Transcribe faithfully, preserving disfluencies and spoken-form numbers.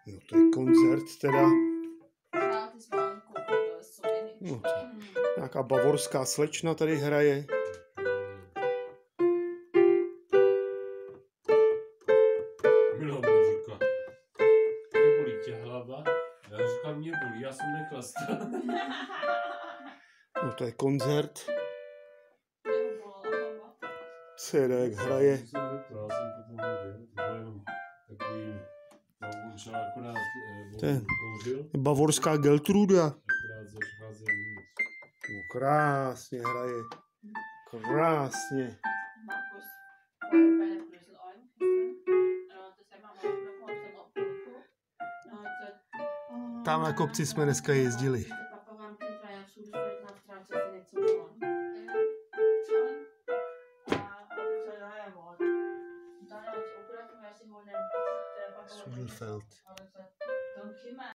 Jo, to je koncert teda. No, to nějaká bavorská slečna tady hraje. Milo mi říká, nebolí tě hlava? Já říkám, mě bolí, já jsem nechlastá. No to je koncert. Cédek hraje. Já jsem potom nevěděl, to bylo jenom takový, no, on akorát To je kouřil. bavorská Geltruda. Akorát zašcházel minus. No, krásně hraje. Krásně. Tam na kopci jsme dneska jezdili. Sudelfeld.